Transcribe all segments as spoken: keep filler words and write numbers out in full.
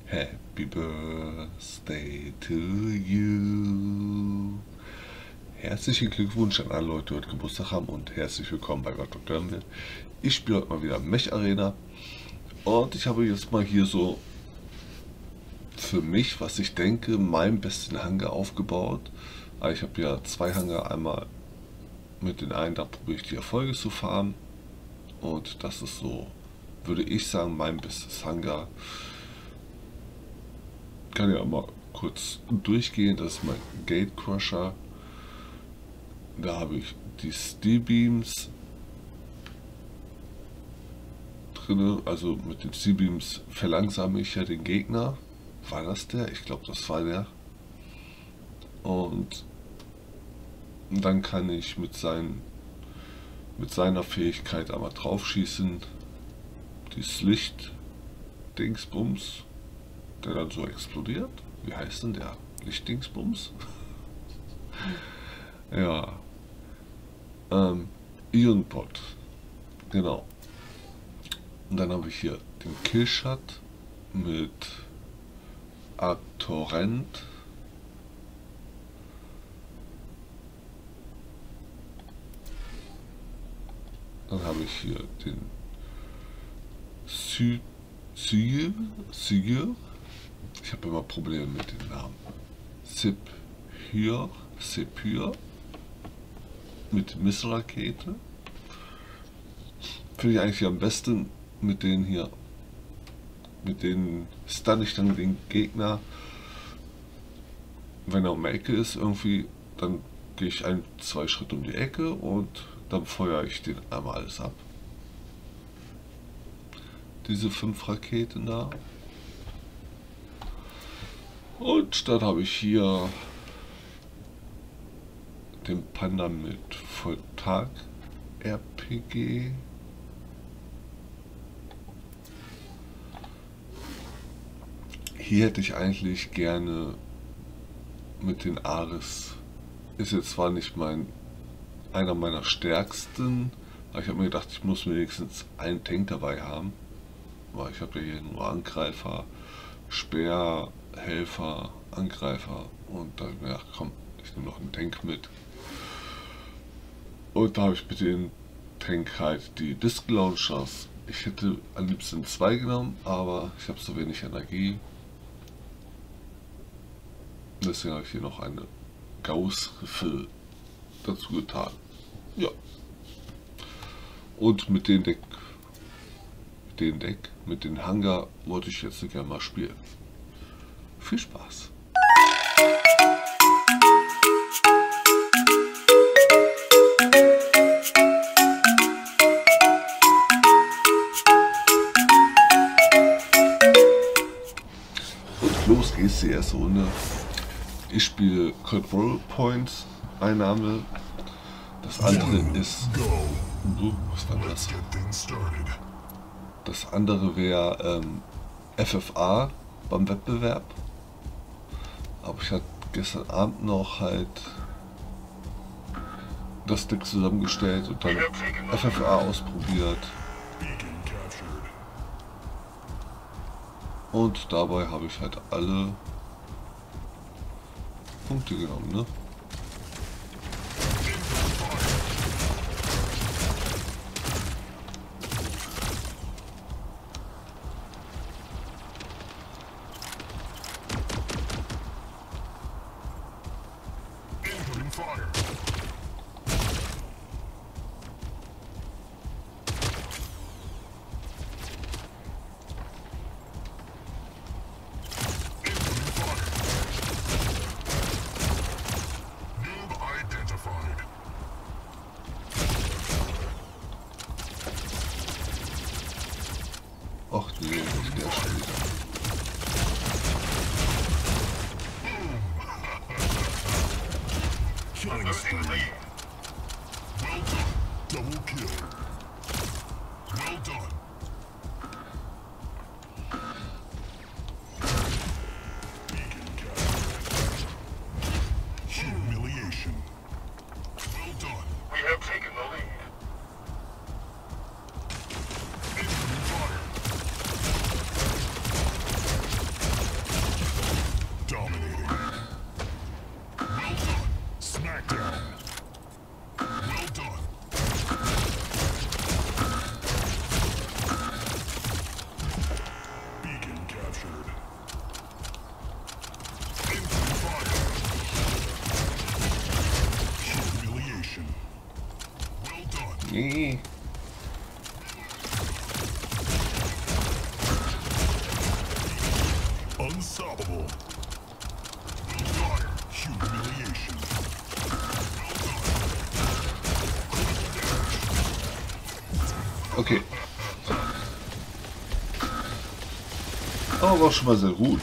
Happy Birthday to you. Herzlichen Glückwunsch an alle Leute, die heute Geburtstag haben und herzlich willkommen bei Gott Doktor Dörmel. Ich spiele heute mal wieder Mech Arena und ich habe jetzt mal hier so für mich, was ich denke, meinen besten Hangar aufgebaut. Ich habe ja zwei Hangar, einmal mit den einen, da probiere ich die Erfolge zu farmen und das ist so, würde ich sagen, mein bestes Hangar. Kann ja mal kurz durchgehen. Das ist mein Gatecrusher. Da habe ich die Steel Beams drin. Also mit den Steel Beams verlangsame ich ja den Gegner. War das der? Ich glaube, das war der. Und dann kann ich mit, seinen, mit seiner Fähigkeit einmal drauf schießen. Dieses Licht Dingsbums, der dann so explodiert. Wie heißt denn der? Lichtdingsbums? Ja. Ähm, Ionpod. Genau. Und dann habe ich hier den Killshot mit Arctorrent. Dann habe ich hier den Sy Syr Syr. Ich habe immer Probleme mit den Namen. Sephyr, Sephyr mit Missrakete. Finde ich eigentlich am besten mit denen hier. Mit denen stun ich dann den Gegner, wenn er um die Ecke ist irgendwie, dann gehe ich ein, zwei Schritte um die Ecke und dann feuere ich den einmal alles ab. Diese fünf Raketen da. Und dann habe ich hier den Panda mit Volltag R P G. Hier hätte ich eigentlich gerne mit den Ares. Ist jetzt zwar nicht mein einer meiner stärksten, aber ich habe mir gedacht, ich muss wenigstens einen Tank dabei haben. Aber ich habe ja hier nur Angreifer, Speer, Helfer, Angreifer und da habe ich mir gedacht, komm, ich nehme noch einen Tank mit. Und da habe ich mit dem Tank halt die Disc Launchers. Ich hätte am liebsten zwei genommen, aber ich habe so wenig Energie. Deswegen habe ich hier noch eine Gauss-Riffel dazu getan. Ja. Und mit dem Deck, mit dem Deck, mit dem Hangar wollte ich jetzt gerne mal spielen. Viel Spaß! Und los geht's, die erste Runde. Ich spiele Control Points, Einnahme. Das andere ist... Uh, was war das? Das andere wäre ähm, F F A beim Wettbewerb. Aber ich hatte gestern Abend noch halt das Deck zusammengestellt und dann F F A ausprobiert. Und dabei habe ich halt alle Punkte genommen, ne? Nee. Unstoppable. Humiliation. Okay. Aber war schon mal sehr gut.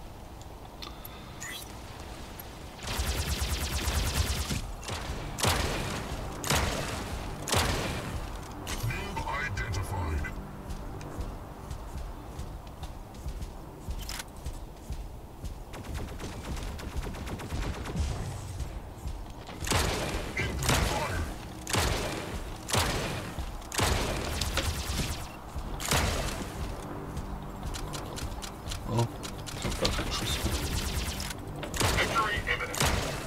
Oh, ich hab gar keinen Schuss mehr. Victory imminent.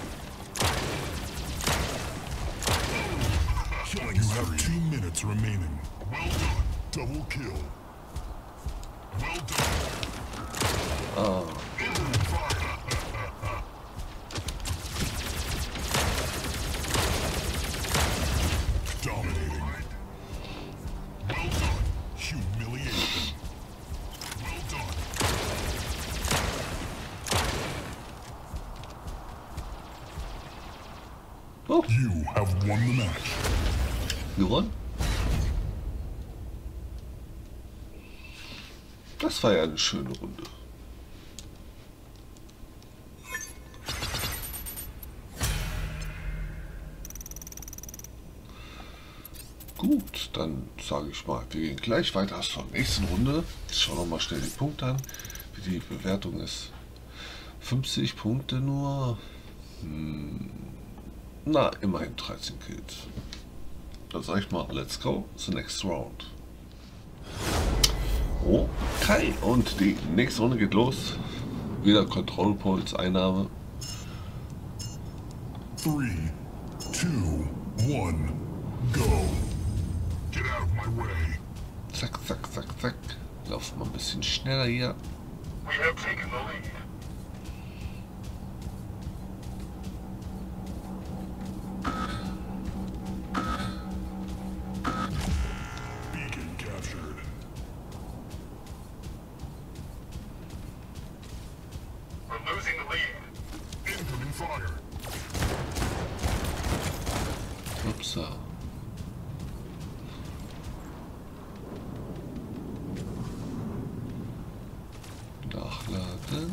You have two minutes remaining. Well done. Double kill. Well done. Ah. Dominating. Well done. Humiliation. Well done. Oh, You have won the match. gewonnen. Das war ja eine schöne Runde. Gut, dann sage ich mal, wir gehen gleich weiter zur nächsten Runde. Ich schaue noch mal schnell die Punkte an, wie die Bewertung ist. fünfzig Punkte nur. Hm, na, immerhin dreizehn Kills. Dann sage ich mal, let's go, the next round. Okay, und die nächste Runde geht los. Wieder Control Points Einnahme. Three, two, one, go. Get out of my way. Zack, zack, zack, zack. Laufen wir ein bisschen schneller hier. We have taken the lead. Beacon captured. We're losing the lead. Incoming fire. Upsa. Nachladen.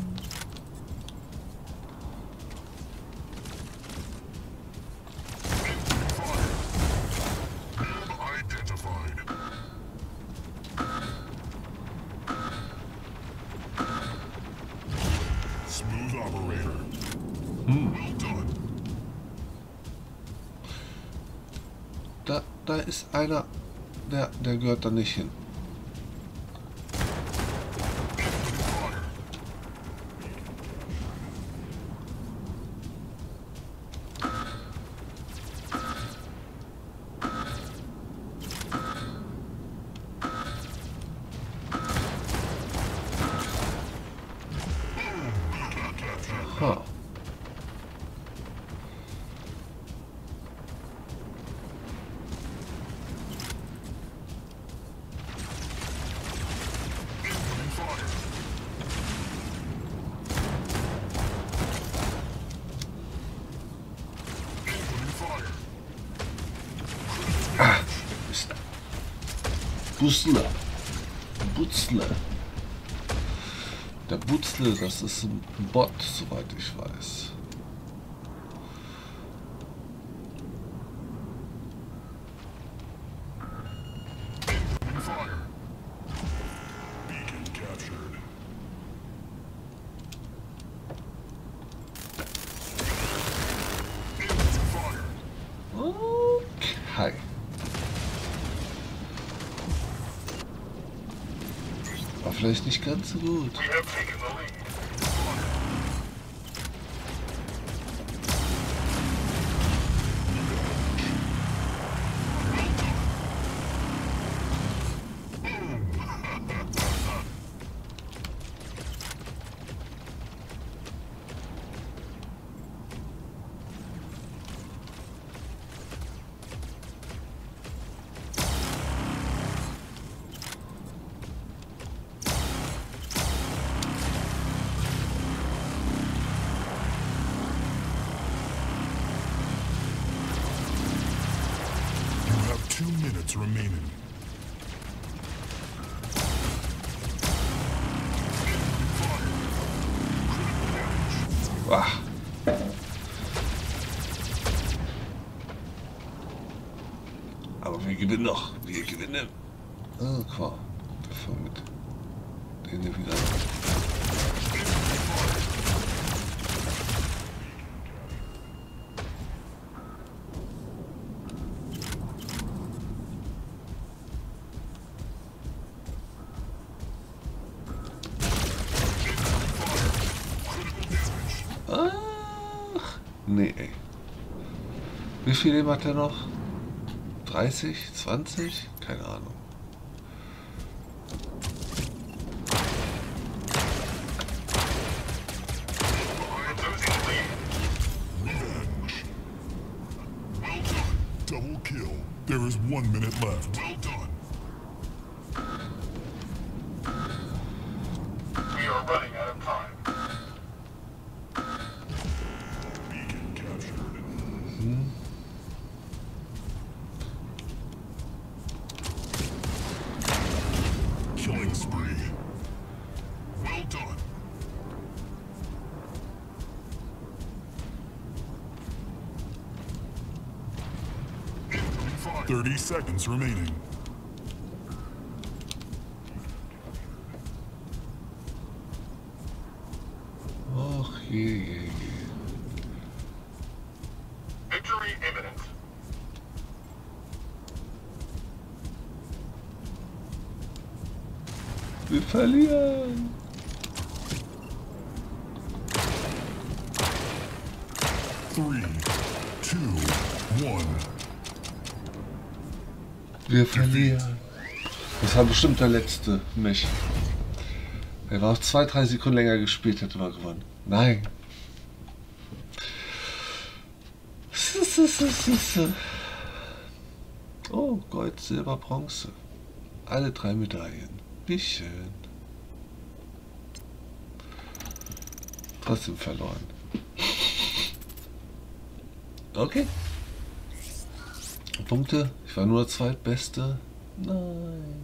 Identified. Smooth operator. Hm. Well done. Da, da ist einer, der, der gehört da nicht hin. Ha. Incoming fire. Incoming fire. Ah, ist Butzler. Butzler. Der Butzle, das ist ein Bot, soweit ich weiß. Incoming fire. Beacon captured. Incoming fire. Okay. War vielleicht nicht ganz so gut. We have taken the lead. minutes remaining. Ach. Aber wir gewinnen noch. Wir gewinnen. Ah, klar. Bevor mit denen wieder. Ach, nee, ey. Wie viel Leben hat er noch? dreißig? zwanzig? Keine Ahnung. Revenge. Well done. Double kill. There is one minute left. Well done. We are running out of time. Beacon captured. Hm. Killing spree. Well done. Incoming fire. Thirty seconds remaining. Och je, je, je. Victory imminent. Wir verlieren. Three, two, one. Wir verlieren. Das war bestimmt der letzte Mech. Er war noch zwei, drei Sekunden länger gespielt, hätte man gewonnen. Nein. Oh, Gold, Silber, Bronze. Alle drei Medaillen. Wie schön. Trotzdem verloren. Okay. Punkte. Ich war nur der Zweitbeste. Nein.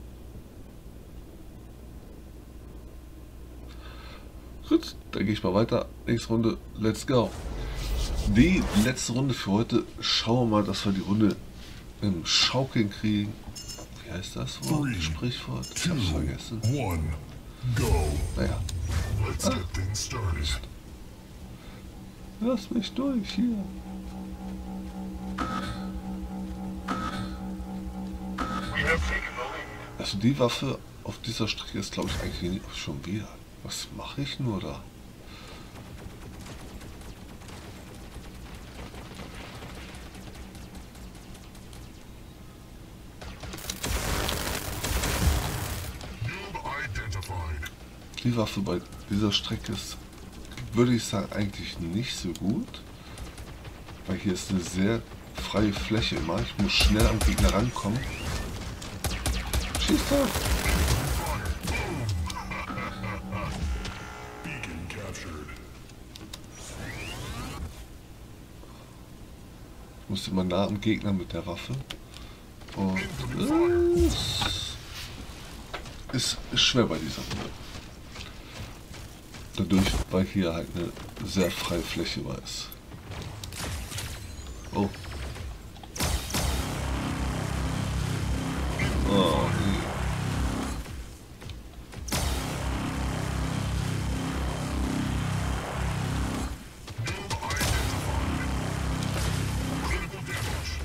Gut, dann gehe ich mal weiter. Nächste Runde. Let's go. Die letzte Runde für heute. Schauen wir mal, dass wir die Runde im Schaukeln kriegen. Wie heißt das Wort? Three, Sprichwort? Ich two, hab's vergessen. one. Go. Naja. Let's get things started. Lass mich durch hier. We have taken the lead. Also die Waffe auf dieser Strecke ist, glaube ich, eigentlich nicht schon wieder. Was mache ich nur da? Noob identified. Die Waffe bei dieser Strecke ist, würde ich sagen, eigentlich nicht so gut. Weil hier ist eine sehr freie Fläche immer. Ich muss schnell am Gegner rankommen. Schieß doch! Beacon captured. Ich muss immer nah am Gegner mit der Waffe. Und äh, ist, ist schwer bei dieser Runde. Dadurch, weil hier halt eine sehr freie Fläche war ist. Oh. Oh, nee. Critical damage.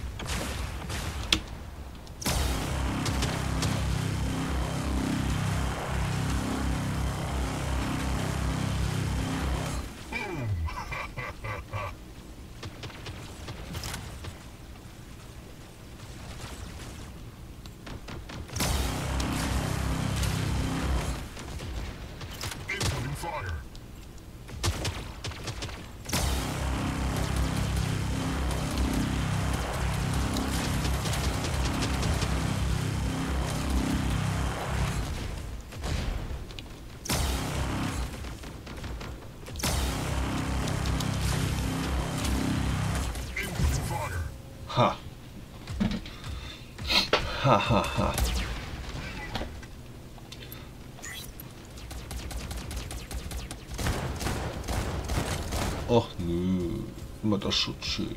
Incoming fire. Incoming fire. Ha. Hahaha. Ha. Och nö, immer das Schutzschild.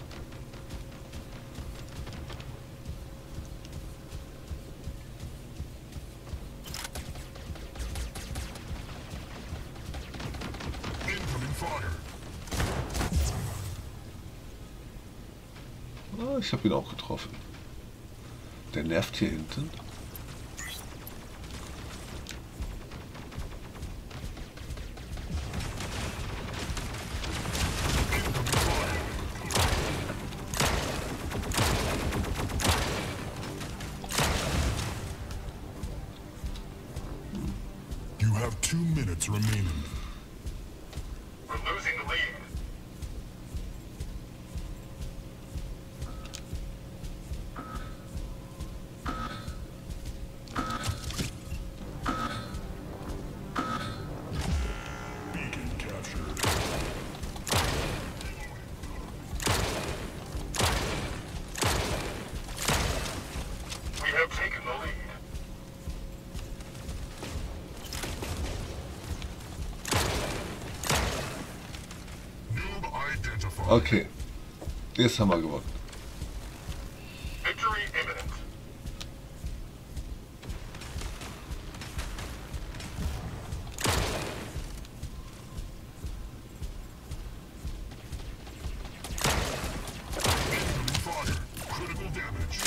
Ah, ich habe ihn auch getroffen. Der nervt hier hinten. You have two minutes remaining. We're losing the lead. Beacon captured. We have taken the lead. Noob identified. Okay, jetzt haben wir gewonnen. Victory imminent. Incoming fire. Critical damage.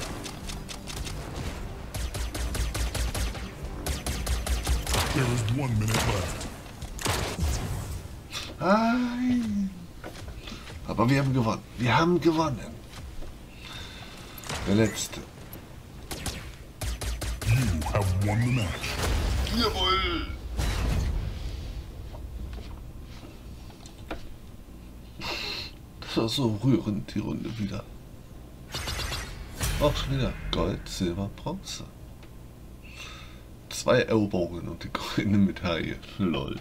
There is one minute left. Nein. Aber wir haben gewonnen. Wir haben gewonnen. Der letzte. You have won the match. Jawohl. Das war so rührend, die Runde wieder. Auch schon wieder Gold, Silber, Bronze. Zwei Eroberungen und die grüne Medaille. Lol.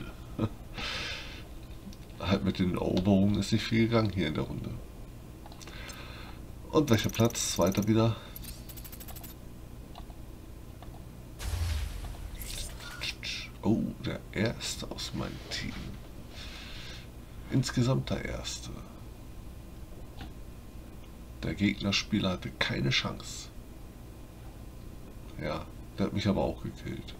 Halt mit den Eroberungen ist nicht viel gegangen hier in der Runde. Und welcher Platz? Zweiter wieder. Oh, der erste aus meinem Team. Insgesamt der erste. Der Gegnerspieler hatte keine Chance. Ja, der hat mich aber auch gekillt.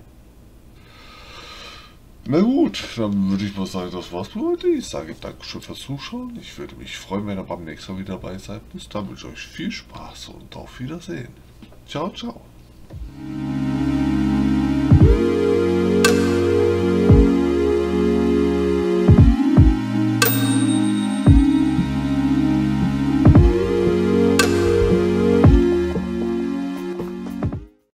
Na gut, dann würde ich mal sagen, das war's für heute. Ich sage Dankeschön fürs Zuschauen. Ich würde mich freuen, wenn ihr beim nächsten Mal wieder dabei seid. Bis dann wünsche ich euch viel Spaß und auf Wiedersehen. Ciao, ciao.